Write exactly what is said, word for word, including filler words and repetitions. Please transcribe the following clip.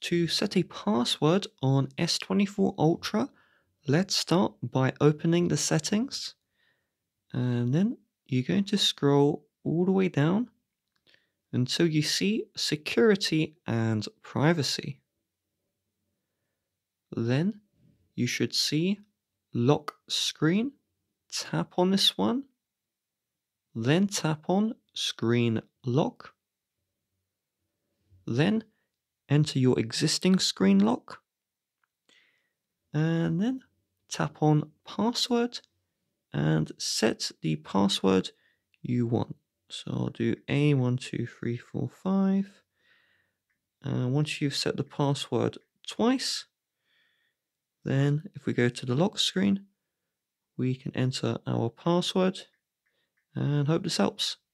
To set a password on S twenty-four Ultra, let's start by opening the settings, and then you're going to scroll all the way down until you see security and privacy. Then you should see lock screen. Tap on this one, then tap on screen lock. Then enter your existing screen lock, and then tap on password and set the password you want. So I'll do A one two three four five. And once you've set the password twice, then if we go to the lock screen, we can enter our password and hope this helps.